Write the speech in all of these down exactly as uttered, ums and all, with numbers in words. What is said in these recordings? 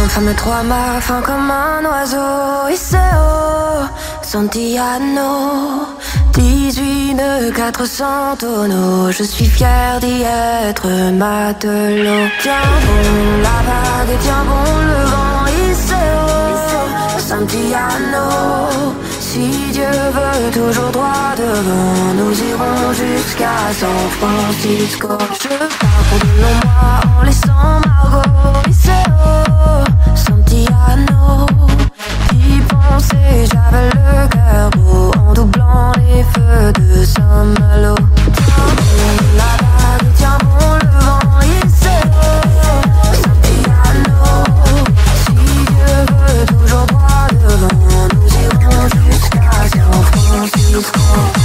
femme trois ma fin comme un oiseau. Iseo, Santiano, dix-huit nœuds, quatre cents tonneaux. Je suis fier d'y être matelot. Tiens bon la vague, tiens bon le vent. Iseo, Santiano, si Dieu veut toujours droit devant, nous irons jusqu'à San Francisco. Je pars pour de longs mois en laissant Margot. Iseo, Santiano, qui pensait j'avais le cœur beau en doublant les feux de Saint-Malo. Tiens bon la vague, tiens bon le vent. Iseo, Santiano, si Dieu veut toujours droit devant, nous irons jusqu'à San Francisco.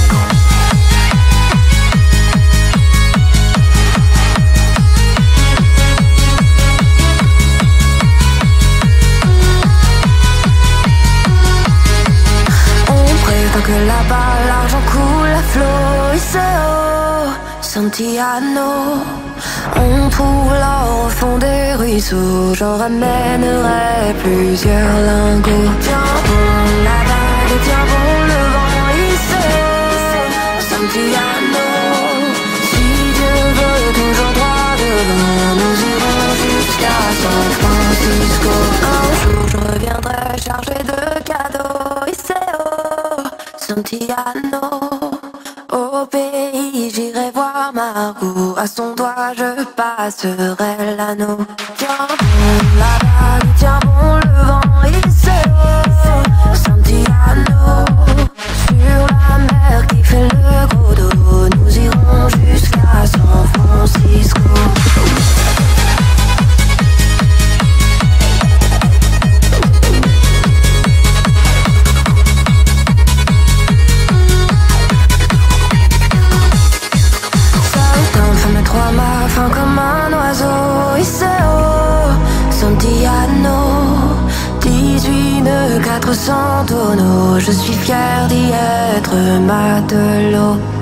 Que là-bas l'argent coule à flot. Iseo, Santiano, on trouve l'or au fond des ruisseaux. J'en ramènerai plusieurs lingots. Tiens bon la vague, tiens bon le vent. Iseo, Santiano, si Dieu veut toujours droit devant, nous irons jusqu'à San Francisco. Un jour je reviendrai chargé de cadeaux. Iseo, Santiano, au pays j'irai voir Margot. À son doigt je passerai l'anneau. Tiens bon la vague, tiens bon le vent. Iseo, Santiano, sur la mer qui fait le gros dos, nous irons jusqu'à San Francisco. Trois ma fin comme un oiseau. Iseo, Santiano, dix-huit nœuds, quatre cents tonneaux. Je suis fier d'y être matelot.